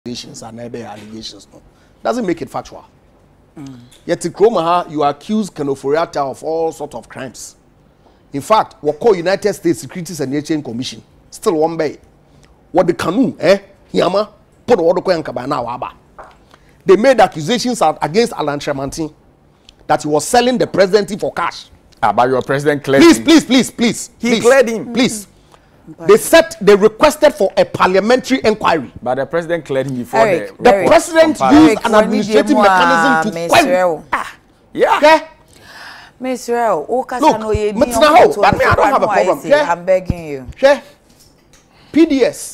Allegations and other allegations. No. Doesn't make it factual. Yet in Kromaha, you accuse Kenoforiata of all sorts of crimes. In fact, what call United States Securities and Exchange Commission still one bay. What the canoe, Yama, put all the Kwankabana Waba. They made accusations against Alan Tremantin that he was selling the presidency for cash. But your president cleared him. Please. He cleared him. Please. They requested for a parliamentary inquiry. But the president cleared him before the president used an administrative mechanism to quell. Yeah. Okay? Look, but I don't have a problem. Okay? I'm begging you. Okay? PDS.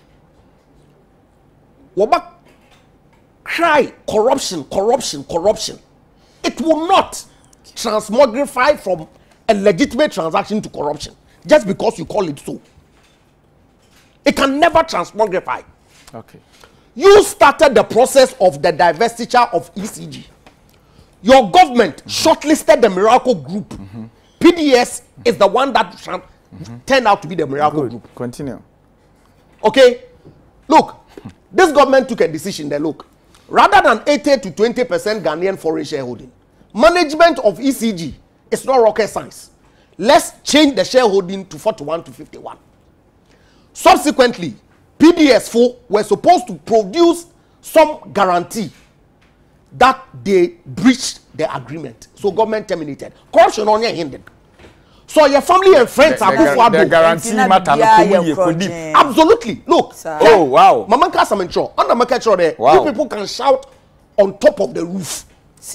Wabak cry corruption. It will not transmogrify from a legitimate transaction to corruption just because you call it so. It can never transmogrify. Okay. You started the process of the divestiture of ECG. Your government shortlisted the Miracle Group. PDS is the one that turned out to be the Miracle Group. Continue. Okay? Look, this government took a decision there. Look, rather than 80 to 20% Ghanaian foreign shareholding, management of ECG is not rocket science. Let's change the shareholding to 41 to 51. Subsequently, PDS4 were supposed to produce some guarantee that they breached the agreement. So government terminated. Corruption on your hindered. So your family and friends are the guarantee matter. Absolutely. Look. Oh wow. Mama Kasamencho. Under market there. You people can shout on top of the roof.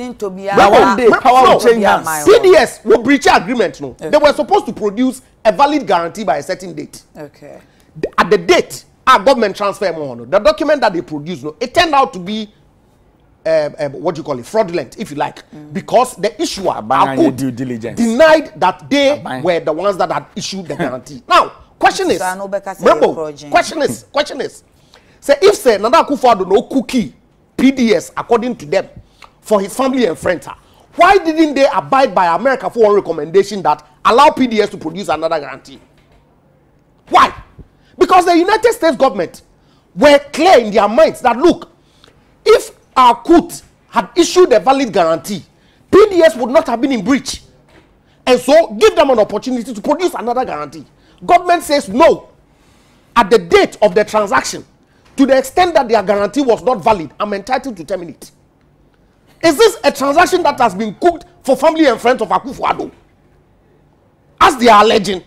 PDS will breach agreement. No, okay. They were supposed to produce a valid guarantee by a certain date. Okay. At the date, our government transfer money. The document that they produced, no, it turned out to be what do you call it, fraudulent, if you like, because the issuer due diligence denied that they were the ones that had issued the guarantee. Now, question is, remember, question is, say if say Nana Akufo-Addo no cookie PDS according to them for his family and friends, why didn't they abide by America for one recommendation that allow PDS to produce another guarantee? Why? Because the United States government were clear in their minds that look, if our court had issued a valid guarantee, PDS would not have been in breach. And so give them an opportunity to produce another guarantee. Government says no. At the date of the transaction, to the extent that their guarantee was not valid, I'm entitled to terminate. Is this a transaction that has been cooked for family and friends of Akufo-Addo? As they are alleging.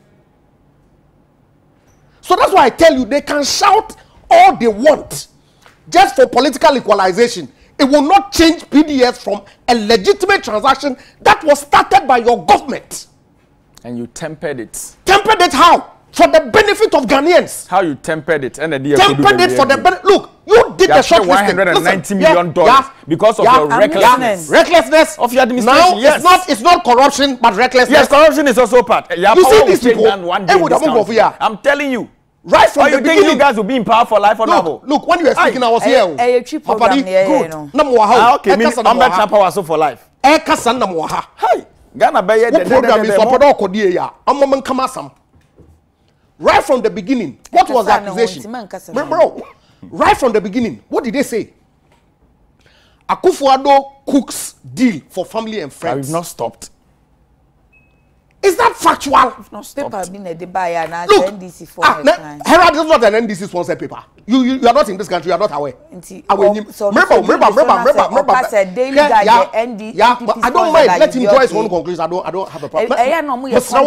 So that's why I tell you, they can shout all they want. Just for political equalization, it will not change PDS from a legitimate transaction that was started by your government. And you tempered it. Tempered it how? For the benefit of Ghanaians. How you tempered it? And the tempered it for the benefit. Look, you did the short $190 million because of your recklessness. Recklessness of your administration. Now, it's not corruption, but recklessness. Yes, corruption is also part. You see these people, I'm telling you. Right from the beginning, you guys will be in power for life or never. Look, when you were speaking, I was here. Good. Okay, I'm better power so for life. Hey, Ghana the program is up. Right from the beginning, what was the accusation? Bro, right from the beginning, what did they say? Akufo-Addo cooks deal for family and friends. We've not stopped. Is that factual? If not stopped. Look, NDC Herald is not an NDC sponsored paper. You are not in this country. You are not aware. I don't mind. Let him draw his own conclusion. I don't have a problem.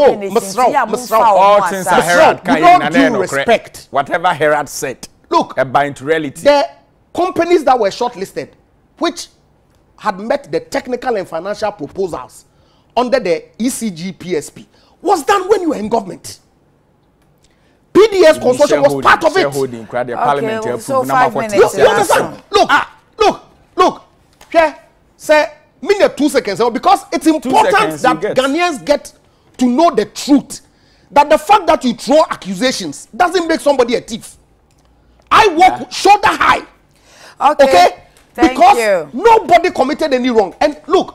All things are Herald. With all due respect, whatever Herald said. Look, about reality. The companies that were shortlisted, which had met the technical and financial proposals under the ECG PSP, was done when you were in government. PDS consortium was part of it. Okay, so 5 minutes. You understand? Look. Say, minute 2 seconds. Because it's important that Ghanaians get to know the truth. That the fact that you throw accusations doesn't make somebody a thief. I walk shoulder high. Okay? Because nobody committed any wrong. And look,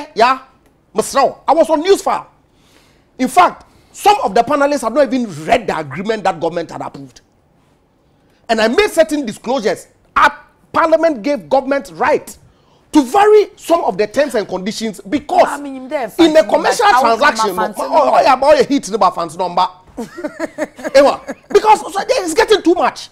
I was on Newsfile. In fact, some of the panelists have not even read the agreement that government had approved. And I made certain disclosures Parliament gave government right to vary some of the terms and conditions because in a commercial transaction, oh, hit the funds number. Because it's getting too much.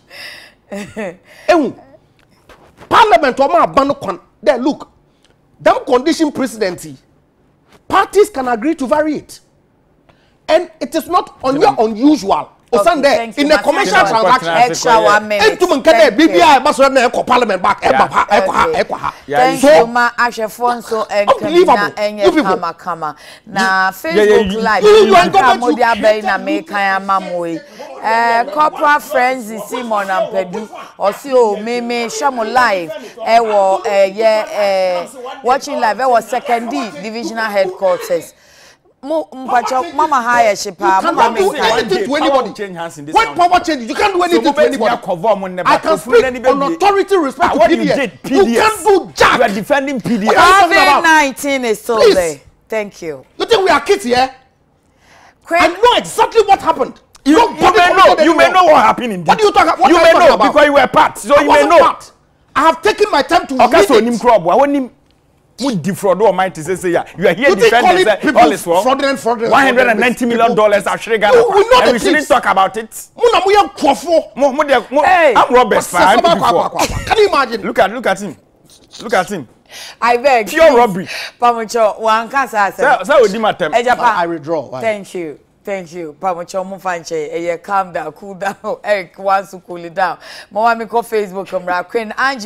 Parliament there, look, that condition presidency, parties can agree to vary it. And it is not unusual. Okay, in a commercial transaction, extra 1 minute. Thank you, ma. Achefonso and Kamina and Kama. Na Facebook Live. You na make mamoi. Corporate friends is Simon and Pedu. Also, me Shamo Live. Watching live. Second D divisional headquarters. Mama hire Shipa. Mama do anything to anybody. When power changes, you can't do anything to anybody. I can speak on authority respect to PDS. You can't do jack. You are defending PDS. COVID-19 is still there. Thank you. You think we are kids here? I know exactly what happened. You may know what happened in this. What do you talk about? You may know because you were part. So you may know. I have taken my time to read it. Would defraud or might say you are here defending all is well. $190 million actually Ghana. And we shouldn't talk about it. I'm Robert. Can you imagine? Look at him. Look at him. I beg. Pure robbery. Pamucho, one cancer. I withdraw. Thank you. Thank you. Pamucho Mufanche. Calm down, cool down. Eric wants to cool it down. Mama, me go Facebook, Queen Angie.